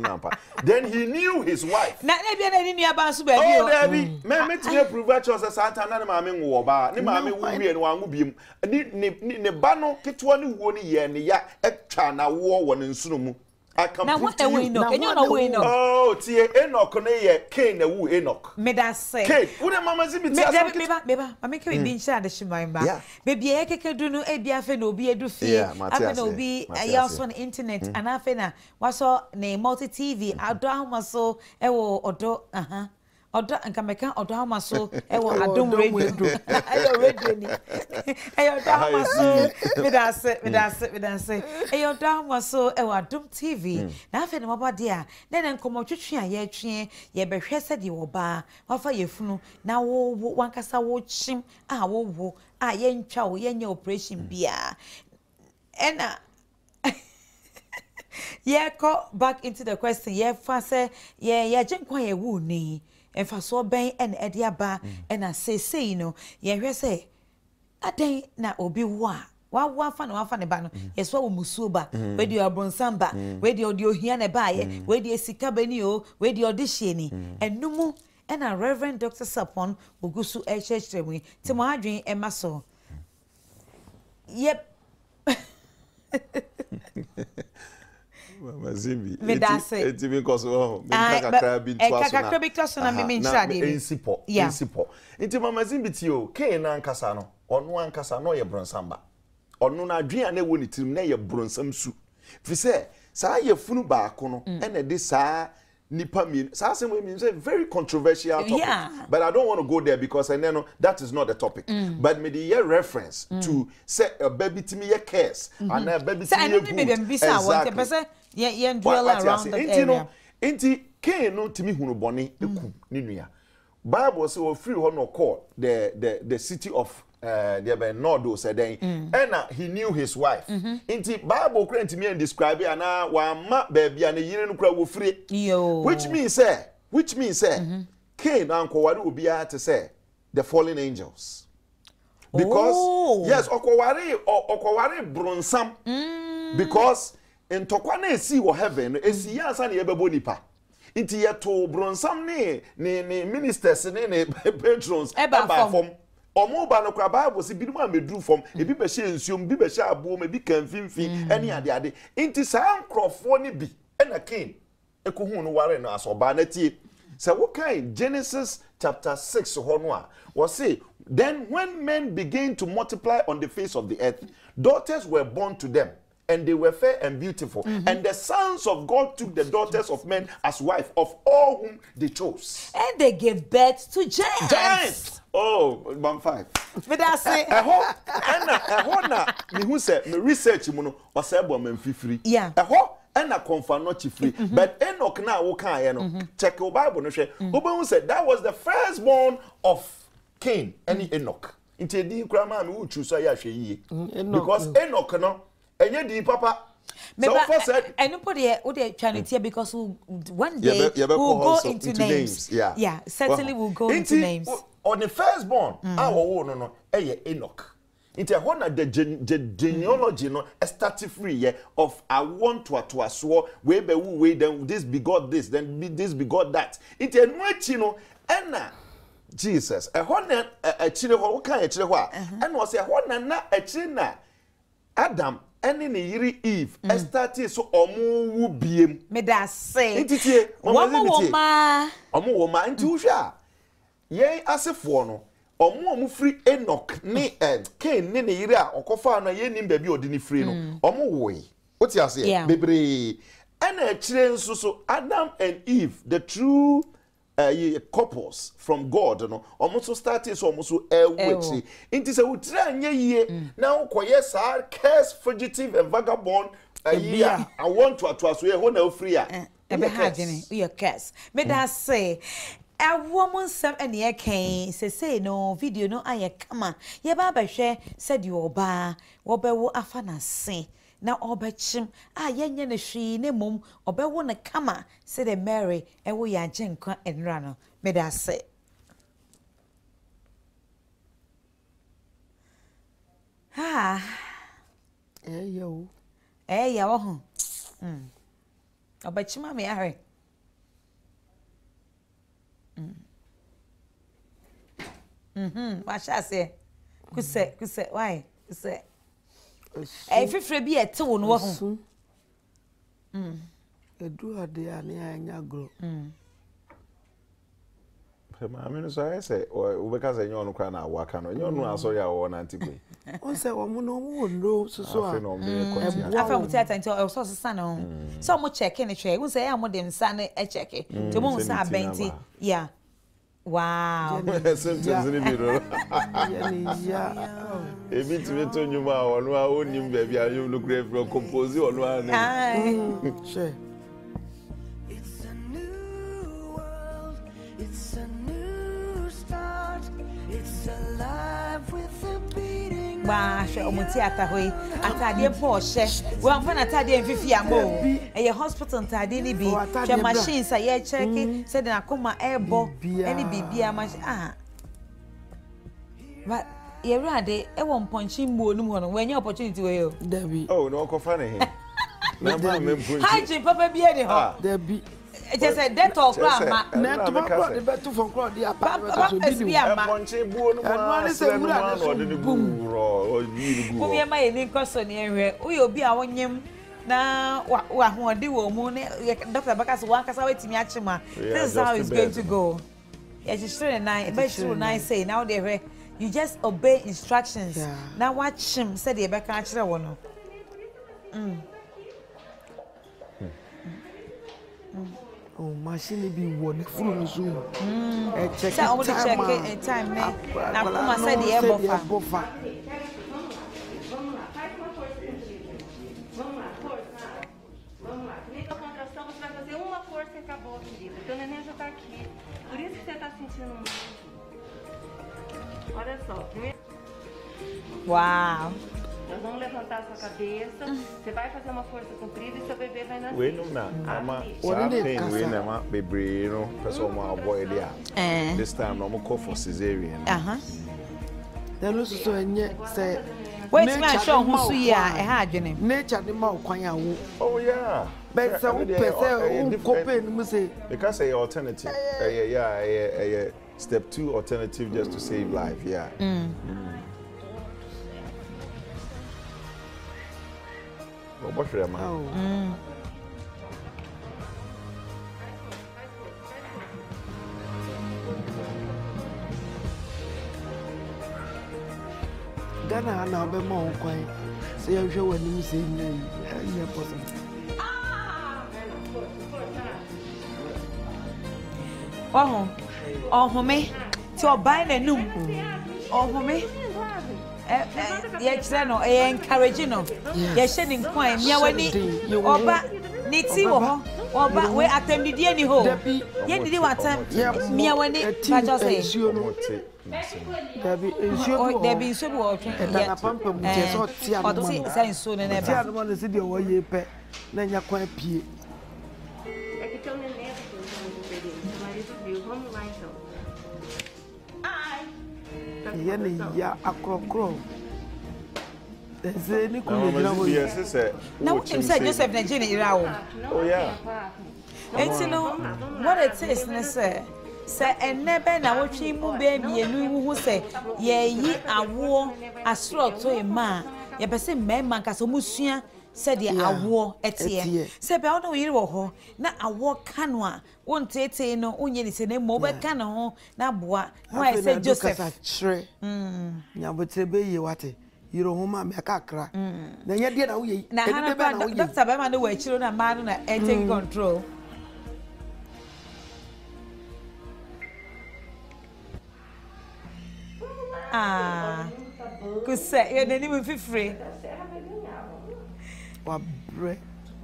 Then he knew his wife. Na na bia na ni nua ba so ba bi o. Oh, Debbie, me me tine prove that you say Satan na maame wo ba. Ni maame wo wie no wangu biem. Ni ni ne ba no ketewa ni wo ni ye ne ya etwa na wo wo ne nsuno mu. I can now prove to you. Now what are we no? Oh, tie Enoch na ye Cain na wu Enoch. Me da say. Cain, wo de mama Zimbi tia so. Me ba me ba, make we bin share the shimai ba. Baby e keke du no e bia fe na obi edu fie. Afa na obi e also on internet and afa na waso na multi T V ado ahoma e wo odo aha. Odo nka meka odo ahoma so e wo adom radio. Ayo radio ni. Ayo odo ahoma so me da say me da say me da say. Ayo odo ahoma so e wo adom T V. Na afa na maba dia na na nkomo twetwe a ye twe ye behwe se de wo ba. Wafa ye funu na wo wankasa wo chim a wo wo a ye ntwa wo ye nya operation bia. Ena Yeah, go back into the question. Yeah, fast. Yeah, yeah. Jen kwa ye wu ni. And for so ben and ediaba and I say say you know. Yeah, we say. Aden na obi wa. Wa wa fa na wa fa ne ba no. Yes wa musuo ba. We di obronsan ba. We di odi ohia ne ba ye. We di sika ba ni o. We di odi hye ni. Enumu and a Reverend Doctor Sapon ogusu e church we. Ti mo adwen e ma so. Yep. Mama Zimbi. Me da say. Eti mi koso ho. Me kakra bi ntwa so na. E kakra bi twa so na me me nhyra de. Ensipo. Ensipo. Enti Mama Zimbi ti o, ke na nkasa no. Ono ankasa no ye bronsamba. Ono na adwen na ewo ni tirim na ye bronsam su. Fi se sa ye funu ba ko no ene de sa nipa mi sa se mo mi say very controversial topic. Yeah. But I don't want to go there because I know that is not the topic. Mm. But me the year reference mm. to say a baby to me a curse mm -hmm. and a baby to me a good. Exactly. Yeah, yeah, dwell around that area. No, inti ke no timi hunu boni eku ni nua. Bible say we free ho no call the the the city of uh the Bernardo said then and he knew his wife. Mm -hmm. Inti Bible current me and describe and wa ma baby and yire no kura wo free. Yo. Which means say which means say mm -hmm. Cain anko wari obi a to say the fallen angels. Because oh. yes, okowari okowari bronsam mm. because in tokwa na esi wo heaven esi ya asa na yebebo nipa. Inti yeto bronsam ne ne ne ministers ne ne patrons eba form. Omo ba no kwa Bible si bi no amedru form ebi be hye nsuom bi be hye abo me bi kan finfin ene ade ade. Inti sa nkrofo ne bi ena Cain ekohu no ware no asoba na tie. So what kind Genesis chapter six ho no a was say then when men began to multiply on the face of the earth daughters were born to them and they were fair and beautiful mm -hmm. and the sons of God took the daughters of men as wife of all whom they chose and they gave birth to giants. Giants. Oh, one five. But I say, I hope, I hope na me who said me research mu no was able to be free. Yeah. I hope and na confirm not free. Mm -hmm. But Enoch na wo kan ye no. Mm -hmm. Check your Bible no hwe. Obo said that was the firstborn of Cain and mm -hmm. Enoch. Inte di kura ma me wo choose ya hwe yi. Because mm, Enoch no enye di papa. So first said and nobody would they trying to because one day yeah, be, yeah, be we'll go into, into names. names. Yeah. Yeah, certainly well, we'll go into, into names. On the firstborn, mm. our no no, eh Enoch. It's a one the gen, gen, genealogy no started free yeah, of I want to to aswo we be we then this begot this then be this begot that. It's a much you know ena Jesus. A one a chile ho kan a chile ho and was a one na a chile Adam any ni yiri Eve mm. started so omu wu biem. Me da say. Intitie mama mama. Omu wo ma nti wo hwa. Yen asefo no omo omo free Enoch ni eh Cain ni ne yire a okofa na ye nim ba bi odi ni free no omo woyi oti ase bebre ana akire nso so Adam and Eve the true uh, couples from God no omo so started so omo so ewechi inti se utira anye yie na ukoye sa curse fugitive and vagabond uh, I want to to so ye ho na free a e be ha gene we curse me da say a woman some and ye can say say no video no aye kama ye ba ba hwe said you oba wo be wo afa na se na obechim a ye nye ne hwi ne mum obe wo ne kama say the Mary e wo ya genkwa enra no me da say ha eh yo eh ya wo ho mm obechim me ahwe Mm. Mhm. Washa say. Kuse, kuse, why? Kuse. Eh fifre bi ete wo no ho. Mm. Edu ade ani anya gro. Mm. Pema me no so I say o be ka say nyon kwa na waka no. Nyon no asori a wo na antikwe. On say wo mo no mo no so so a. Afa no me kwati. Afa mo theater nti o so so sa no. So mo check ni hwe. Wo say ya mo dem sa na e check. Ti mo sa abenti. Yeah. Wow. Symptoms in the A bit to to you ma onu a onim baby a you look great from compose onu a. Sure. It's a new world. It's a new start. It's alive with a beating ba hwe omuti atahoi atade mpo ohye wo amfa na atade mfifi amo eye hospital atade ni bi hwe machines a ye check say the Akumaa ebo any bibia machine ah but ye rade e won ponchi mbo nu ho no wenye opportunity we yo Debbie. Oh no ko fa ne he na ma me ponchi haji papa bia de ho Debbie. just say that talk ma Na to ma the better from crowd the apartment so bi e ponchi buo nu ma se nu ma no de ne guro o ni guro ko bi ma ye ni nkoso ne ehwe uye obi a wonyem na wa ho de wo mu ne doctor baka so wan kasa wetimi achima this is how it's going to go yeah just through the night but through night say now they you just obey instructions yeah. Now watch him say the baka achira wo no mm oh machine be one full no so mm e check say only check it time ne na Akumaa say the air buffer acabou, querida. Teu neném já tá aqui. Por isso que você tá sentindo muito. Olha só, primeiro. Wow. Nós vamos levantar a sua cabeça. Você vai fazer uma força comprida e seu bebê vai nascer. we no na ama sa pain we na ma bebre no person mo avoid dia eh this time no mo call for cesarean aha then also so enye say wait man show hu su ya e ha adwene nature de ma kwan awo oh yeah but say who person who copy no say because a alternative uh, yeah yeah yeah yeah step two alternative just to save life yeah mm. mm. What's your man? oh Mm. Ghana na be mo kwan say you hwe wani say na you possible Oh, oh, home. Ti obai na num. Oh, home. Eh, ye kire no, e encourage no. Ye hye ni nkwan, mia wani oba ni ti wo ho. Oba we atemdidie ni ho. Ye didi watam. Mia wani ba just say. Debbie ensure Oh, Debbie so bi wo twen. e da na pampa mu te so ti anu Oti say so ne ti neba. anu na se de wo ye pe na nya kwan pie É que teu neném tá tentando beber. Seu marido viu. Vamos lá então. Ai! ye na ya akrokro Eze ni No, kunu but yes, it's a. Na what him say Joseph na Jenny ira wo. Oh yeah. Enti no what it is ne say say enebe na wotwe mu be mienu hu say ye yi awo asro to e ma ye be say mema nka so musua say de awo etie say be ono yiri wo ho na awo kanu a wontete no onye ni se na mo be ka no ho na boa no I say Joseph mm nyabotre be ye wate yiro homa me kakra na nya de na wo ye na ha doctor be ma no wa chiro na ma no na e take control. Ah, kusa ye nani mu fifre. Wa bre.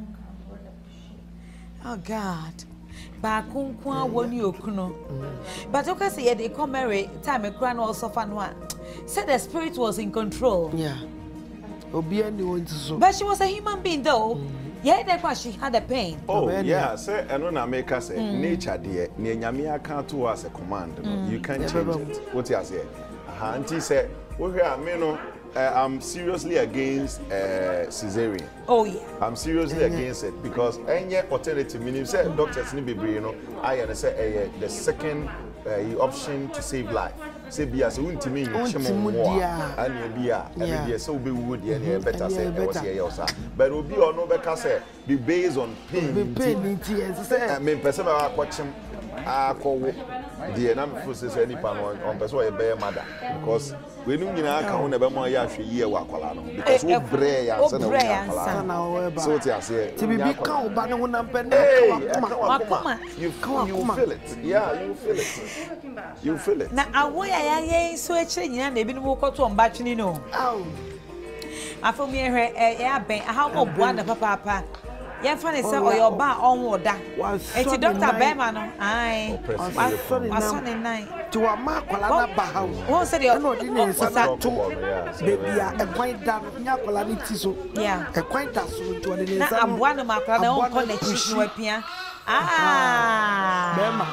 Oh God. Ba kunkwa woni okuno. But okay say ye dey come marry time e kura no also fa no a. Said the spirit was in control. Yeah. Obi ani won ti so. But she was a human being though. Yeah, that's why she had a pain. Oh yeah, say eno na make us say nature there. Ne nyame aka to us a command. No? You can't change it. What you say? Aha, anti say we hear me no I'm seriously against uh, cesarean. Oh yeah. I'm seriously against it because any alternative meaning say doctors ni bebre no I say uh, the second uh, option to save life. Say bia so untimi nchimo mo ani bia e bia say obi wood ye na better say e was here yosa but obi ono be ka say be based on pain Be pain nti e say me person ba akwachim akowo the na me say say nipa no on person e be mother because we nu nyina aka ho na be mo ya hwe yi e wa kwala no because wo bre ya say na wo kwala na wo eba so ti ase ti bi ka oba ne ho na mpe na Akumaa you you feel it yeah you feel it you feel it Na awo ya ya ye so e kire nyina na ebi no koto on batwini no. Aw. Afo mi ehwe e aben aha mo boa na papa papa. Yen fa ne say oyo ba onwo da. Enti doctor Bema no. Ai. Wasone nine. To a mark kwala na ba ha. Who said you no di ne sisa to baby a e kwan da nya kwala ni ti so. Yeah. E kwan da so to de ne na sa. aboa no makra na on connection no apia. Ah. Bema.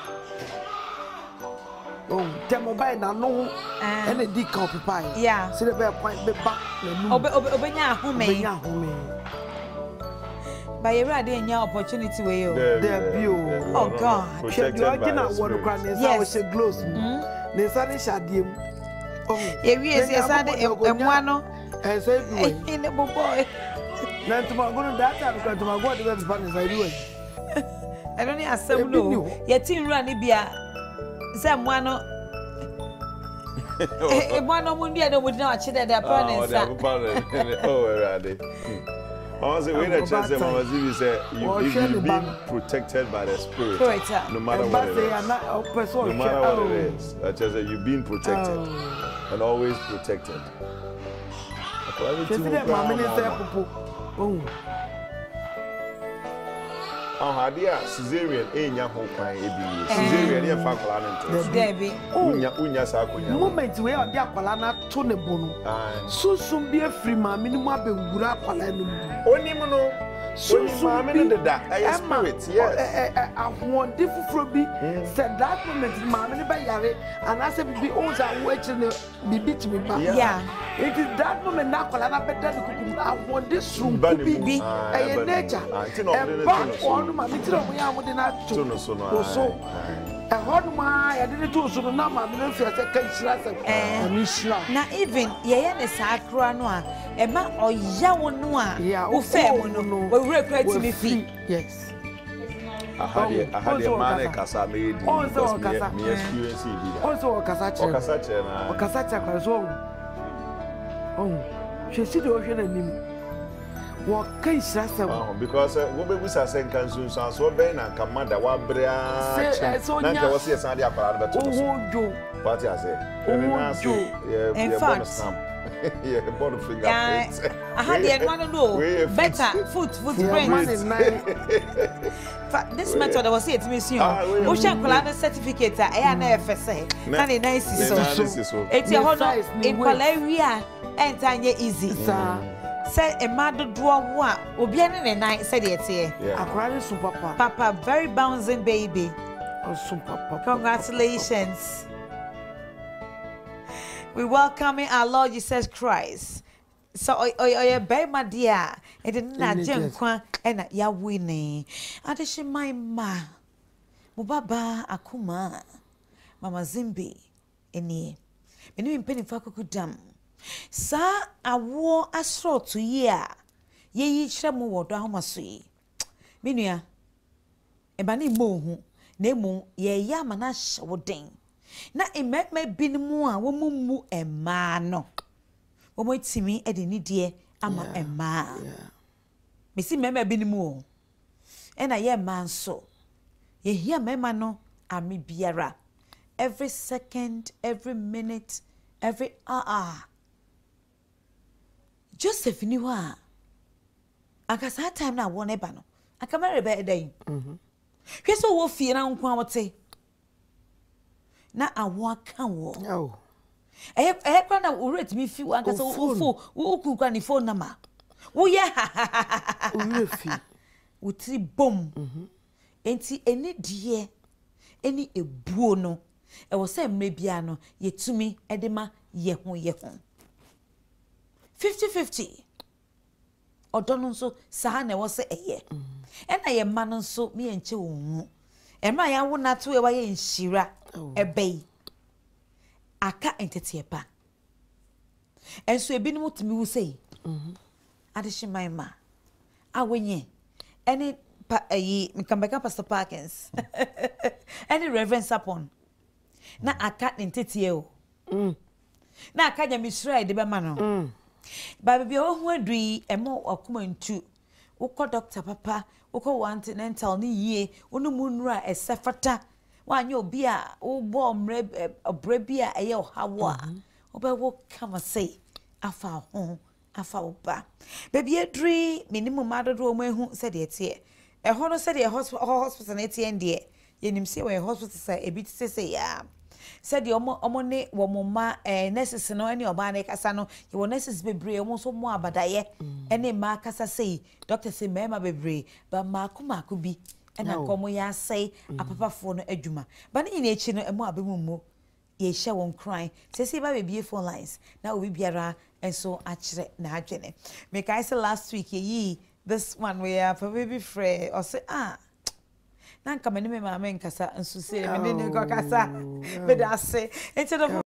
Oh, temo bay na no. Ene di kan pipa. Yeah. Se de be kwan be ba na nu. Obe obenya ahome. Obenya ahome. By your any opportunity way you. There be Oh God. Protected You are by gonna the want to Spirit. cry na Yes. say glows. Ne sa ne shadiem. Oh. Ye wi esi asade emwa no. Eh say do. Eh ne boboy. Na ntoma go no that time because ntoma go the Spanish say do. I don't need asem no. Ye tin run ni bia. Say emwa no. Eh emwa no mu ndia no mu na achi de parents. Oh, ready. I was waiting to chance Mama Zimbi said you you've been protected by the Spirit. Spirit. No matter what it is. No matter what it is. I just said you've been protected and always protected. Oh, hadia cesarean e nya ho kwan e bi. Cesarean e fa kwala na nto. Debi. Unya unya sa akonya. Moment we odi akwala na to ne bono. Susum bi afri ma minimu abengura akwala no mu. Onim no. Susum bi no da. I spirit, yes. Eh eh ahwon de fufuro bi. Said that moment ma me ba yare and I said bi o za wo echi ne bibi timi ba. Yeah. It is that moment na akwala na beda de kuku ahwon de srum bi. Eh nature. Eh ma mi tira mo ya mo de na to no so no so e hod ma ya de to so no na ma mi no fi ase kan shira se e mi shira na even ye ye ne sakra no a e ma oya wo no a wo fe mo no we wure kra ti mi fi. Yes. Ahadi ahadi man kasa me di because me me experience bi da. Also kasa che. Kasa che na. Kasa che kwa so. Oh. She si de o hwe na nim. What can shira se. Oh, because we be busa sen kan sun so so be na kamada wa bra. Na ka wose yesan de akwara be to. Oh jo. What you say? In fact, yeah, bottom fingerprints. I had the one no better foot footprints. This method was it me see. Ocean Colada certificate I na F S A. Na ni nice so. It's a hono in Palaria and tanya easy. Say a mad do one obiane ne nine said it here. Akwara super papa. Papa very bouncing baby. Oh super papa. Congratulations. We welcoming our Lord Jesus Christ. So, oh, oh, oh, baby, my dear, it didn't not jump and ya winning. I just my ma, Mubaba, Akumaa, Mama Zimbi, any. And you penny for dam. Sir, I wore a straw to year. Ye shamu or down sweet. Minia, a banny moon, nemo, ye yamanash would ding. Na emet me binimu a wo mumu ema no wo mo timi e de ni de ama ema me si mema binimu o e na ye ma nso ye hia mema no ami biara every second every minute every hour Joseph ni wa aka sa time na wo ne ba no aka mere be edan mhm hweso wo fie na nko awote na awon kan wo oh eh eh kwa na wo rate me fi wo anka so wo fo wo ku kwa ni phone number wo ye wo refi wo tri bom mhm enti eni die eni ebuo no e wo se mre bia no yetumi e de ma ye ho ye ho fifty fifty odo no so sa na wo se eye e na ye ma no so me enche wo hu e ma ya wo na to e wa ye nhira ebei aka entetiepa enso ebinim tumi wu sei mhm adehye maima awenye any ayi mkambeka Pastor Parkins any Reverend Sapon na aka entetie o mm na aka nya misra de be ma no mm ba bia wo hu adui emo Akumaa ntu wokọ doctor papa wokọ antenatal ni yie onu munura esefata wanyo obi a wo mre obre bi a eye ohawo a obewo kama say afa ho afa oba baby edri minimum adodo mo ehu said e tie e ho no said e hospital na tie ndie yenim se we hospital say e bi tse say ya said omo omo ne wo mo ma eh nurses no ene oba na kasa no ye wo nurses bebre omo so mo abadaye ene ma kasa say doctor say mema bebre ba ma Akumaa ko bi ena komo ya say apapafo no adwuma ba ne nyina echi no emo abemummo ye hye won cry say say ba be phone lines na obi biara enso akire na adwene me kai say last week ye this one we are for baby free or say ah na nka me ne me ma me nkasa enso say me ne ko kasa me da say instead of